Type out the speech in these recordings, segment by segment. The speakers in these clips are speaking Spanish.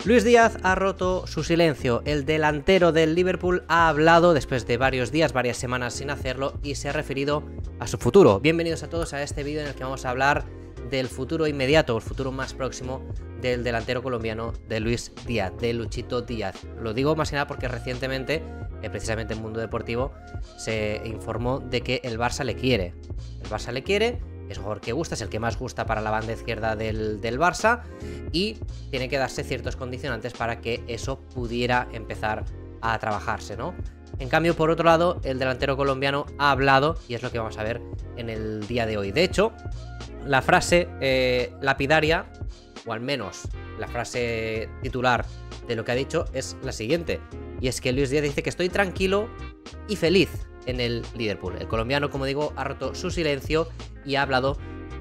Luis Díaz ha roto su silencio. El delantero del Liverpool ha hablado después de varios días, varias semanas sin hacerlo, y se ha referido a su futuro. Bienvenidos a todos a este vídeo en el que vamos a hablar del futuro inmediato, el futuro más próximo del delantero colombiano de Luis Díaz, de Luchito Díaz. Lo digo más que nada porque recientemente, precisamente en Mundo Deportivo, se informó de que el Barça le quiere. El Barça le quiere. Es un jugador que gusta, es el que más gusta para la banda izquierda del Barça, y tiene que darse ciertos condicionantes para que eso pudiera empezar a trabajarse, ¿no? En cambio, por otro lado, el delantero colombiano ha hablado, y es lo que vamos a ver en el día de hoy. De hecho, la frase lapidaria, o al menos la frase titular de lo que ha dicho, es la siguiente, y es que Luis Díaz dice que estoy tranquilo y feliz en el Liverpool. El colombiano, como digo, ha roto su silencio y ha hablado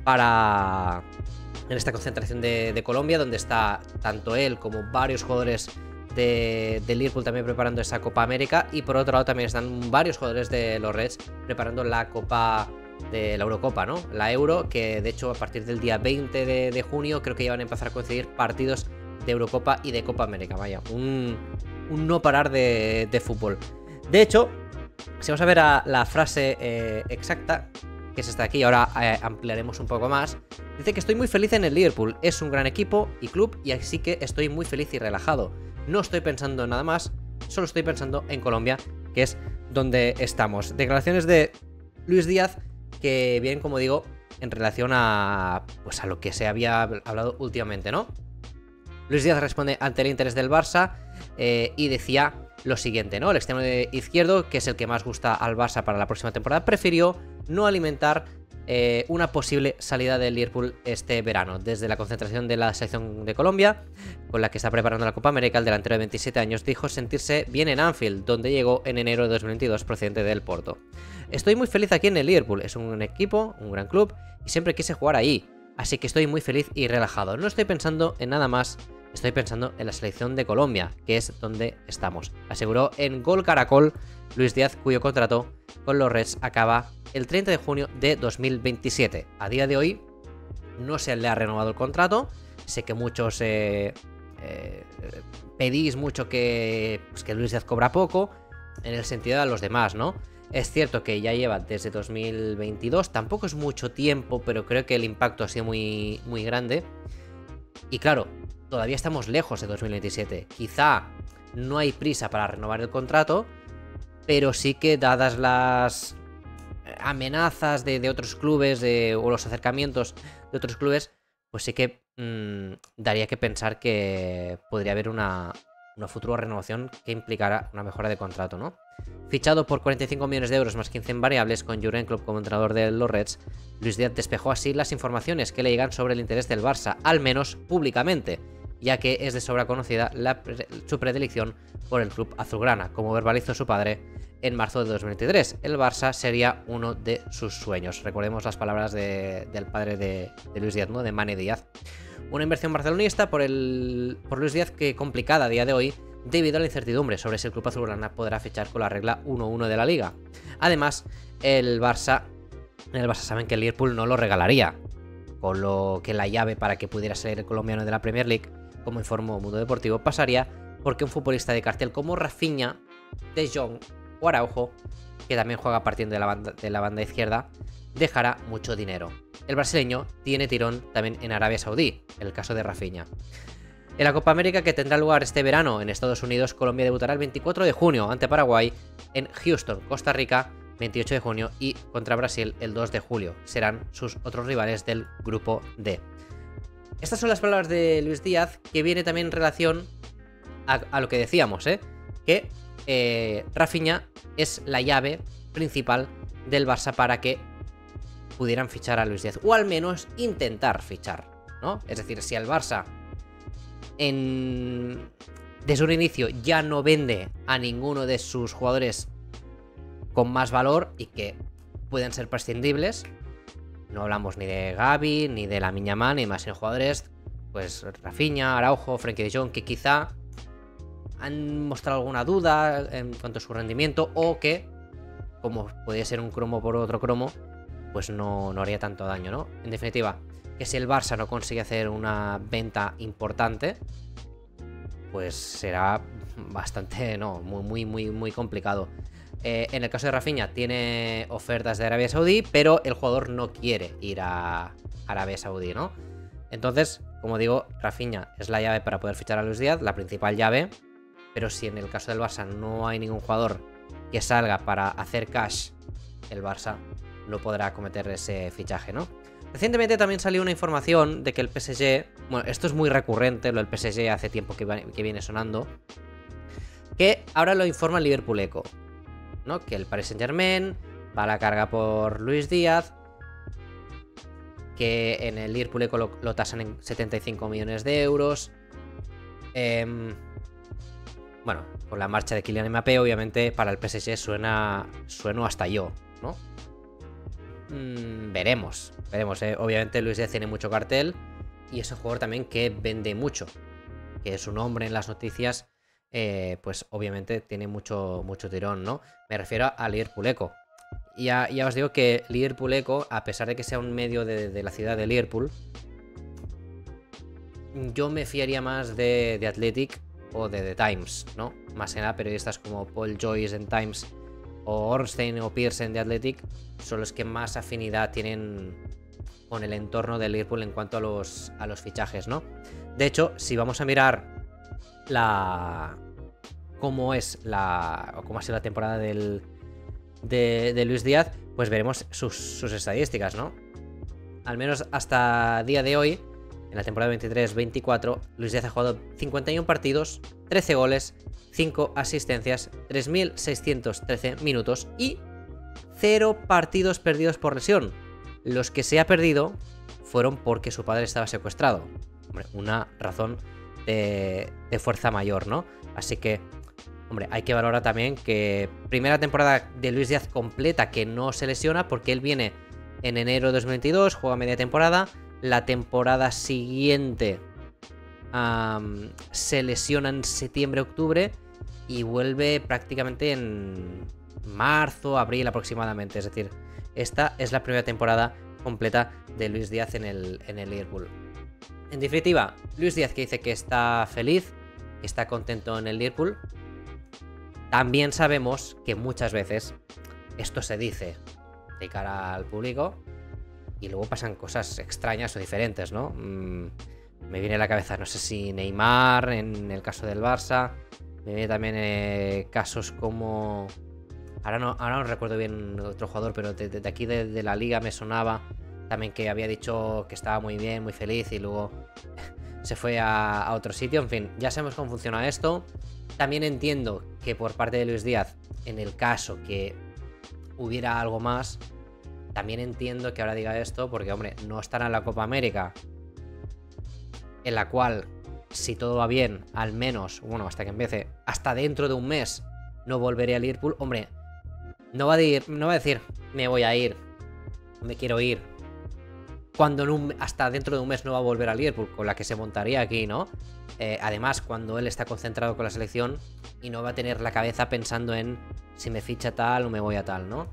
en esta concentración de Colombia, donde está tanto él como varios jugadores de Liverpool también preparando esa Copa América, y por otro lado también están varios jugadores de los Reds preparando la Copa de la Eurocopa, ¿no? La Euro, que de hecho a partir del día 20 de junio creo que ya van a empezar a coincidir partidos de Eurocopa y de Copa América. Vaya, un no parar de fútbol. De hecho, si vamos a ver la frase exacta, que es esta de aquí, ahora ampliaremos un poco más. Dice que estoy muy feliz en el Liverpool, es un gran equipo y club, y así que estoy muy feliz y relajado. No estoy pensando en nada más, solo estoy pensando en Colombia, que es donde estamos. Declaraciones de Luis Díaz que vienen, como digo, en relación a lo que se había hablado últimamente, ¿no? Luis Díaz responde ante el interés del Barça y decía lo siguiente, ¿no? El extremo izquierdo, que es el que más gusta al Barça para la próxima temporada, prefirió no alimentar una posible salida del Liverpool este verano. Desde la concentración de la selección de Colombia, con la que está preparando la Copa América, el delantero de 27 años dijo sentirse bien en Anfield, donde llegó en enero de 2022 procedente del Porto. Estoy muy feliz aquí en el Liverpool, es un equipo, un gran club, y siempre quise jugar ahí, así que estoy muy feliz y relajado. No estoy pensando en nada más. Estoy pensando en la selección de Colombia, que es donde estamos, aseguró en Gol Caracol Luis Díaz, cuyo contrato con los Reds acaba el 30 de junio de 2027. A día de hoy no se le ha renovado el contrato. Sé que muchos pedís mucho que Luis Díaz cobra poco, en el sentido de los demás, ¿no? Es cierto que ya lleva desde 2022, tampoco es mucho tiempo, pero creo que el impacto ha sido muy, muy grande. Y claro, todavía estamos lejos de 2027. Quizá no hay prisa para renovar el contrato, pero sí que, dadas las amenazas de otros clubes o los acercamientos de otros clubes, pues sí que daría que pensar que podría haber una futura renovación que implicara una mejora de contrato, ¿no? Fichado por 45 millones de euros más 15 en variables, con Jurgen Klopp como entrenador de los Reds, Luis Díaz despejó así las informaciones que le llegan sobre el interés del Barça, al menos públicamente, ya que es de sobra conocida su predilección por el club azulgrana, como verbalizó su padre en marzo de 2023. El Barça sería uno de sus sueños. Recordemos las palabras del padre de Luis Díaz, ¿no? De Mane Díaz. Una inversión barcelonista por Luis Díaz que complicada a día de hoy, debido a la incertidumbre sobre si el club azulgrana podrá fichar con la regla 1-1 de la liga. Además, en el Barça saben que el Liverpool no lo regalaría, con lo que la llave para que pudiera salir el colombiano de la Premier League, como informó Mundo Deportivo, pasaría porque un futbolista de cartel como Rafinha, De Jong o Araujo, que también juega partiendo de la banda izquierda, dejará mucho dinero. El brasileño tiene tirón también en Arabia Saudí, en el caso de Rafinha. En la Copa América, que tendrá lugar este verano en Estados Unidos, Colombia debutará el 24 de junio ante Paraguay, en Houston, Costa Rica, 28 de junio, y contra Brasil el 2 de julio. Serán sus otros rivales del grupo D. Estas son las palabras de Luis Díaz, que viene también en relación a lo que decíamos, que Rafinha es la llave principal del Barça para que pudieran fichar a Luis Díaz, o al menos intentar fichar, ¿no? Es decir, si el Barça desde un inicio ya no vende a ninguno de sus jugadores con más valor y que pueden ser prescindibles, no hablamos ni de Gavi, ni de Lamine Yamal, ni más, sino jugadores, pues Rafinha, Araujo, Frenkie de Jong, que quizá han mostrado alguna duda en cuanto a su rendimiento, o que, como podría ser un cromo por otro cromo, pues no haría tanto daño, ¿no? En definitiva, que si el Barça no consigue hacer una venta importante, pues será bastante, no, muy complicado. En el caso de Rafinha tiene ofertas de Arabia Saudí, pero el jugador no quiere ir a Arabia Saudí, ¿no? Entonces, como digo, Rafinha es la llave para poder fichar a Luis Díaz, la principal llave, pero si en el caso del Barça no hay ningún jugador que salga para hacer cash, el Barça no podrá acometer ese fichaje, ¿no? Recientemente también salió una información de que el PSG, bueno, esto es muy recurrente, lo del PSG hace tiempo que viene sonando, que ahora lo informa el Liverpool Echo, ¿no? Que el Paris Saint-Germain va a la carga por Luis Díaz, que en el Liverpool Echo lo tasan en 75 millones de euros. Bueno, con la marcha de Kylian Mbappé, obviamente para el PSG sueno hasta yo, ¿no? Veremos. Obviamente Luis Díaz tiene mucho cartel y es un jugador también que vende mucho, que su nombre en las noticias, pues obviamente tiene mucho tirón, ¿no? Me refiero a Liverpool Echo. Ya os digo que Liverpool Echo, a pesar de que sea un medio de la ciudad de Liverpool, yo me fiaría más de Athletic o de The Times, ¿no? Más que nada periodistas como Paul Joyce en Times o Ornstein o Pearson de Athletic son los que más afinidad tienen con el entorno de Liverpool en cuanto a los fichajes, ¿no? De hecho, si vamos a mirar cómo ha sido la temporada de Luis Díaz, pues veremos sus estadísticas, ¿no? Al menos hasta día de hoy, en la temporada 23-24, Luis Díaz ha jugado 51 partidos, 13 goles, 5 asistencias, 3.613 minutos y 0 partidos perdidos por lesión. Los que se ha perdido fueron porque su padre estaba secuestrado. Hombre, una razón de fuerza mayor, ¿no? Así que, hombre, hay que valorar también que primera temporada de Luis Díaz completa que no se lesiona porque él viene en enero de 2022, juega media temporada. La temporada siguiente se lesiona en septiembre-octubre y vuelve prácticamente en marzo, abril aproximadamente. Es decir, esta es la primera temporada completa de Luis Díaz en el Liverpool. En definitiva, Luis Díaz que dice que está feliz, que está contento en el Liverpool. También sabemos que muchas veces esto se dice de cara al público y luego pasan cosas extrañas o diferentes, ¿no? Me viene a la cabeza, no sé si Neymar en el caso del Barça. Me viene también casos como... Ahora no recuerdo bien otro jugador, pero de aquí de la liga me sonaba también que había dicho que estaba muy bien, muy feliz y luego se fue a otro sitio. En fin, ya sabemos cómo funciona esto. También entiendo que por parte de Luis Díaz, en el caso que hubiera algo más, también entiendo que ahora diga esto porque, hombre, no estará en la Copa América, en la cual, si todo va bien, al menos, bueno, hasta que empiece, hasta dentro de un mes, no volveré a Liverpool. Hombre, no va a decir, me voy a ir, me quiero ir, cuando hasta dentro de un mes no va a volver a Liverpool, con la que se montaría aquí, ¿no? Además, cuando él está concentrado con la selección y no va a tener la cabeza pensando en si me ficha tal o me voy a tal, ¿no?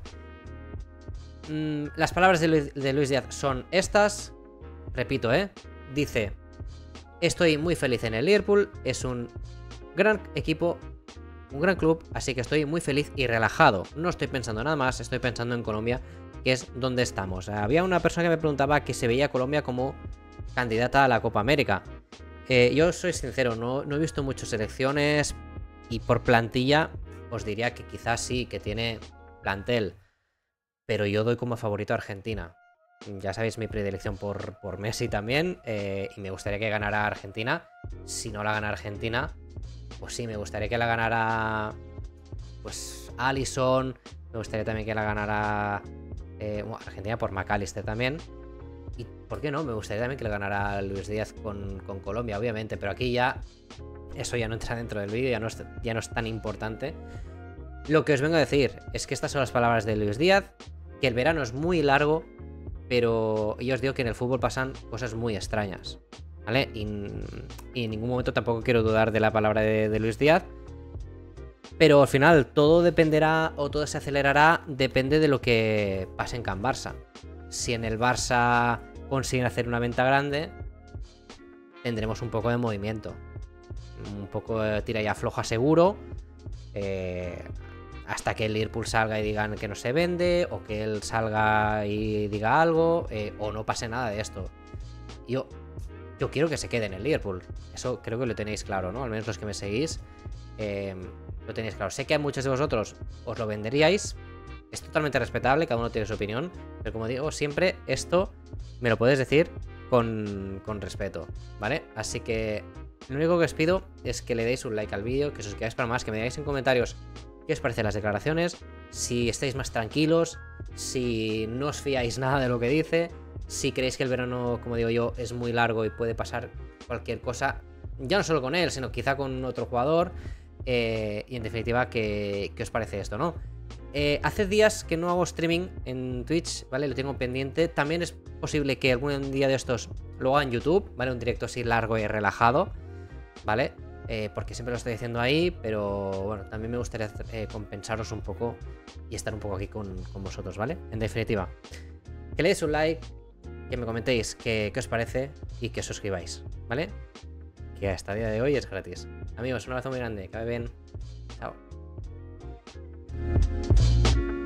Las palabras de Luis Díaz son estas. Repito, dice: estoy muy feliz en el Liverpool, es un gran equipo, un gran club, así que estoy muy feliz y relajado. No estoy pensando nada más, estoy pensando en Colombia, que es donde estamos. Había una persona que me preguntaba que se veía a Colombia como candidata a la Copa América. Yo soy sincero, no he visto muchas selecciones y por plantilla os diría que quizás sí, que tiene plantel, pero yo doy como favorito a Argentina. Ya sabéis mi predilección por Messi también, y me gustaría que ganara Argentina. Si no la gana Argentina, pues sí, me gustaría que la ganara pues Alisson. Me gustaría también que la ganara Argentina por McAllister también. Y por qué no, me gustaría también que la ganara Luis Díaz con Colombia, obviamente. Pero aquí ya eso ya no entra dentro del vídeo, ya no es tan importante. Lo que os vengo a decir es que estas son las palabras de Luis Díaz, que el verano es muy largo, pero yo os digo que en el fútbol pasan cosas muy extrañas, ¿vale? Y en ningún momento tampoco quiero dudar de la palabra de Luis Díaz, pero al final todo dependerá o todo se acelerará, depende de lo que pase en Can Barça. Si en el Barça consiguen hacer una venta grande, tendremos un poco de movimiento. un poco tira y afloja seguro. Hasta que el Liverpool salga y digan que no se vende, o que él salga y diga algo, o no pase nada de esto. Yo quiero que se quede en el Liverpool. Eso creo que lo tenéis claro, ¿no? Al menos los que me seguís lo tenéis claro. Sé que a muchos de vosotros os lo venderíais. Es totalmente respetable, cada uno tiene su opinión. Pero como digo, siempre esto me lo podéis decir con respeto, ¿vale? Así que lo único que os pido es que le deis un like al vídeo, que os suscribáis para más, que me digáis en comentarios qué os parecen las declaraciones, si estáis más tranquilos, si no os fiáis nada de lo que dice, si creéis que el verano, como digo yo, es muy largo y puede pasar cualquier cosa, ya no solo con él, sino quizá con otro jugador, y en definitiva, ¿qué os parece esto, no? Hace días que no hago streaming en Twitch, ¿vale? Lo tengo pendiente. También es posible que algún día de estos lo haga en YouTube, ¿vale? Un directo así largo y relajado, ¿vale? Porque siempre lo estoy diciendo ahí, pero bueno, también me gustaría compensaros un poco y estar un poco aquí con vosotros, ¿vale? En definitiva, que le deis un like, que me comentéis qué os parece y que os suscribáis, ¿vale? Que hasta el día de hoy es gratis. Amigos, un abrazo muy grande, que vaya bien. Chao.